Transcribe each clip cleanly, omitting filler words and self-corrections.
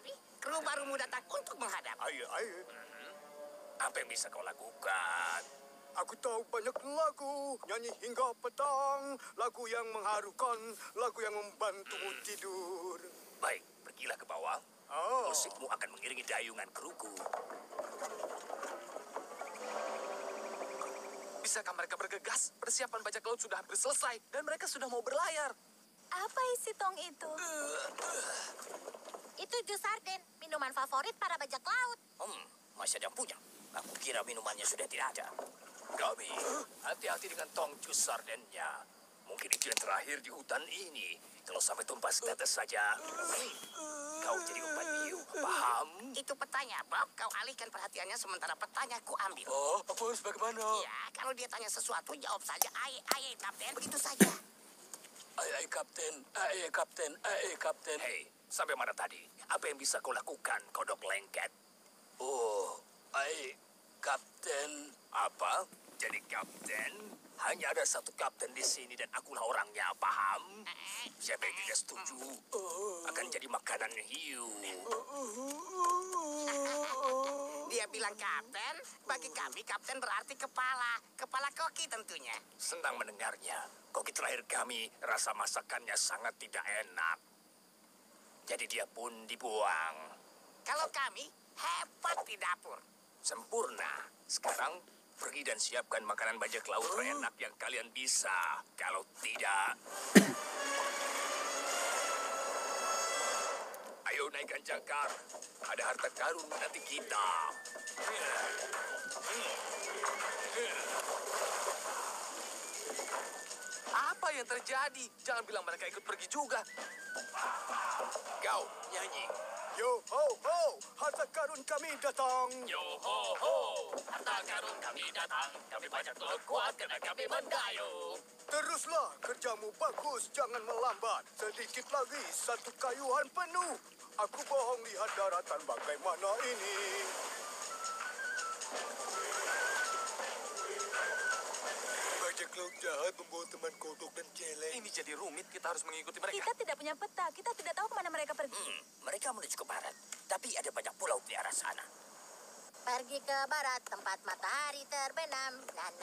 kami. Kru barumu datang untuk menghadap. Ayo, ayo. Apa yang bisa kau lakukan? Aku tahu banyak lagu, nyanyi hingga petang. Lagu yang mengharukan, lagu yang membantumu tidur. Baik, pergilah ke bawah. Oh. Musikmu akan mengiringi dayungan kruku. Bisakah mereka bergegas? Persiapan bajak laut sudah hampir selesai dan mereka sudah mau berlayar. Apa isi tong itu? Itu jus sarden, minuman favorit para bajak laut. Masih ada yang punya. Aku kira minumannya sudah tidak ada. Kami, hati-hati dengan tong jus sardennya. Mungkin itu yang terakhir di hutan ini. Kalau sampai tumpah setetes saja, kau jadi umpan hiu. Paham? Itu petanya, Bob. Kau alihkan perhatiannya sementara petanya ku ambil. Oh, aku harus bagaimana? Ya, kalau dia tanya sesuatu, jawab saja. Aye, Kapten. Begitu saja. Ay, Kapten. Ay, Kapten. Ay, Kapten. Hei, sampai mana tadi? Apa yang bisa kau lakukan, kodok lengket? Oh, ay, Kapten. Apa? Jadi kapten? Hanya ada satu kapten di sini dan akulah orangnya, paham? Siapa yang tidak setuju akan jadi makanan hiu. Dia bilang kapten. Bagi kami, kapten berarti kepala. Kepala koki tentunya. Senang mendengarnya. Koki terakhir kami, rasa masakannya sangat tidak enak. Jadi dia pun dibuang. Kalau kami, hebat di dapur. Sempurna. Sekarang pergi dan siapkan makanan bajak laut terenak yang kalian bisa. Kalau tidak... Ayo naikkan jangkar. Ada harta karun nanti kita. Apa yang terjadi? Jangan bilang mereka ikut pergi juga. Kau nyanyi. Yo ho ho, harta karun kami datang. Yo ho ho, harta karun kami datang. Kami bajak laut kuat karena kami mendayung. Teruslah, kerjamu bagus, jangan melambat. Sedikit lagi, satu kayuhan penuh. Aku bohong lihat daratan bagaimana ini. Bajak laut jahat membawa teman kodok dan celeng. Ini jadi rumit, kita harus mengikuti mereka. Kita tidak punya peta. Kita tidak tahu kemana mereka pergi. Mereka menuju ke barat, tapi ada banyak pulau di arah sana. Pergi ke barat tempat matahari terbenam.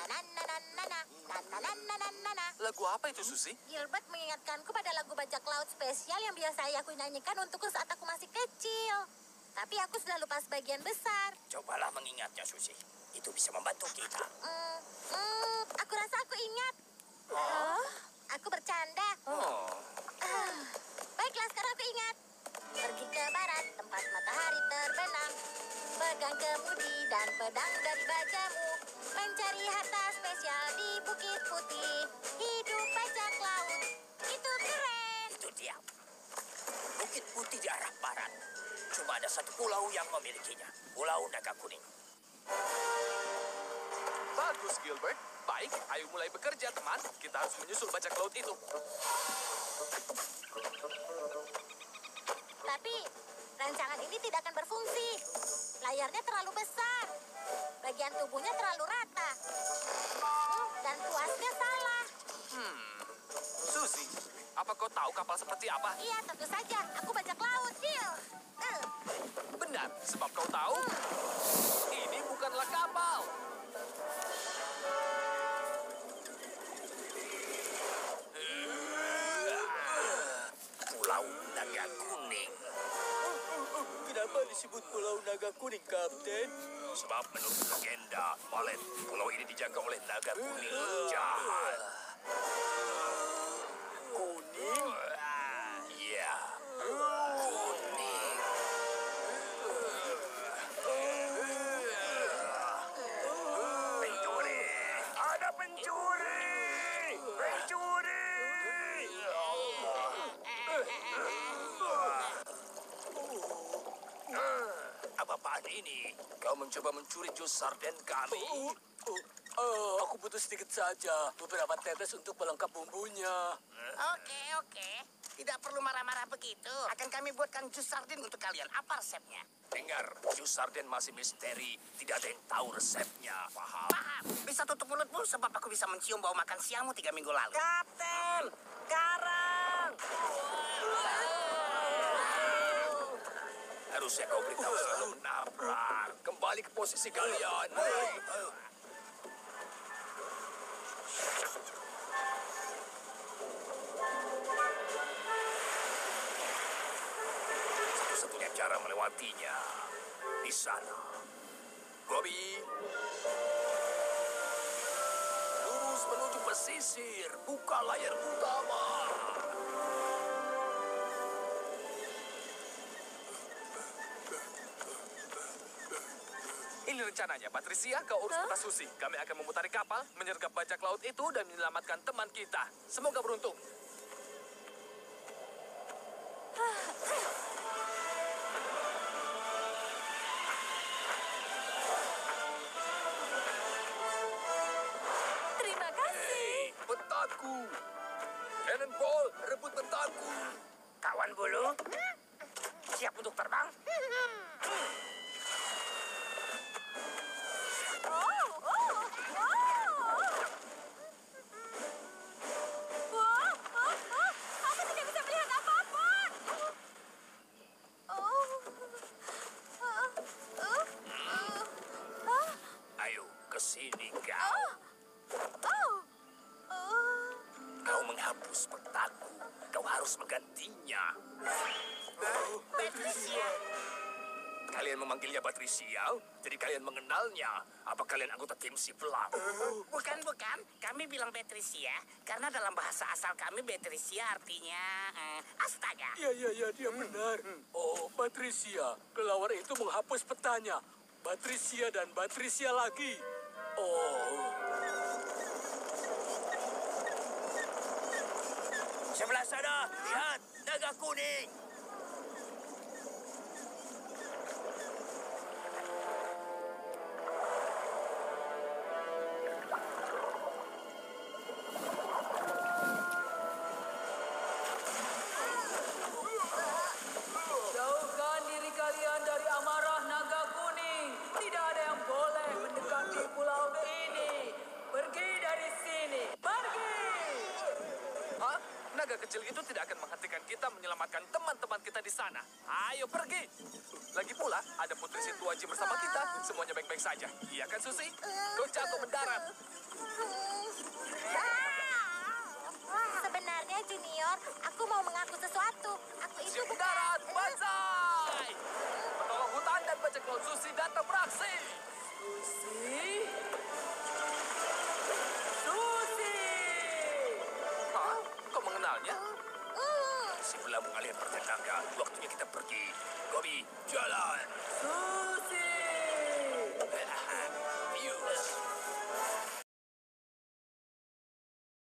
Na. Lagu apa itu, Susi? Gilbert mengingatkanku pada lagu bajak laut spesial yang biasa aku nyanyikan untukku saat aku masih kecil. Tapi aku sudah lupa sebagian besar. Cobalah mengingatnya, Susi. Itu bisa membantu kita. Aku rasa aku ingat. Aku bercanda. Baiklah, sekarang aku ingat. Pergi ke barat, tempat matahari terbenam. Pegang kemudi dan pedang dari bajamu. Mencari harta spesial di Bukit Putih. Hidup bajak laut, itu keren. Itu dia. Bukit Putih di arah barat. Cuma ada satu pulau yang memilikinya. Pulau Naga Kuning. Bagus, Gilbert. Baik, ayo mulai bekerja, teman. Kita harus menyusul bajak laut itu. Tapi rancangan ini tidak akan berfungsi. Layarnya terlalu besar. Bagian tubuhnya terlalu rata. Dan tuasnya salah. Susi, apa kau tahu kapal seperti apa? Iya, tentu saja. Aku bajak laut, Gil. Benar, sebab kau tahu, ini bukanlah kapal. Pulau Naga Kuning. Kenapa disebut Pulau Naga Kuning, Kapten? Sebab menurut legenda, Malet, pulau ini dijaga oleh naga kuning jahat. Kuning? Iya, kuning. Pencuri! Ada pencuri! Pencuri! Apa-apaan ini? Kau mencoba mencuri jus sarden kami? Aku butuh sedikit saja. Beberapa tetes untuk pelengkap bumbunya. Oke. Tidak perlu marah-marah begitu. Akan kami buatkan jus sardin untuk kalian. Apa resepnya? Dengar, jus sarden masih misteri. Tidak ada yang tahu resepnya, paham? Paham. Bisa tutup mulutmu sebab aku bisa mencium bau makan siangmu 3 minggu lalu. Kapten, karang. Seharusnya kau beritahu sebelum menabrak. Kembali ke posisi kalian. Satu-satunya cara melewatinya di sana. Gobi, lurus menuju pesisir. Buka layar utama. Ini rencananya, Patricia, kau urus peta Susi. Kami akan memutari kapal, menyergap bajak laut itu, dan menyelamatkan teman kita. Semoga beruntung. Terima kasih. Petaku. Cannonball, rebut petaku. Kawan bulu, siap untuk terbang? Oh, oh, oh. Wah, aku tidak bisa melihat apa-apa. Ayo, ke sini kau. Kau menghapus petaku. Kau harus menggantinya. Patricia. Kalian memanggilnya Patricia, jadi kalian mengenalnya. Apa kalian anggota tim si Pelang? Bukan. Kami bilang Patricia karena dalam bahasa asal kami Patricia artinya astaga. Iya, dia benar. Oh, Patricia. Kelelawar itu menghapus petanya. Patricia dan Patricia lagi. Oh, Sebelah sana, lihat, naga kuning. Jauhkan diri kalian dari amarah naga kuning. Tidak ada yang boleh mendekati pulau ini. Pergi dari sini. Pergi! Hah? Naga kecil itu tidak akan menghentikan kita menyelamatkan teman-teman kita di sana. Ayo pergi. Lagi pula, ada Putri Situaji bersama kita. Semuanya baik-baik saja. Iya kan, Susi? Kau jatuh mendarat. Sebenarnya Junior, aku mau mengaku sesuatu. Aku itu Siap bukan... mendarat, banzai! Penolong hutan dan bajak laut Susi datang beraksi. Susi! Susi! Hah? Kau mengenalnya? Si Pelang mengalihkan pertenaga. Waktunya kita pergi. Gobi, jalan. Susi!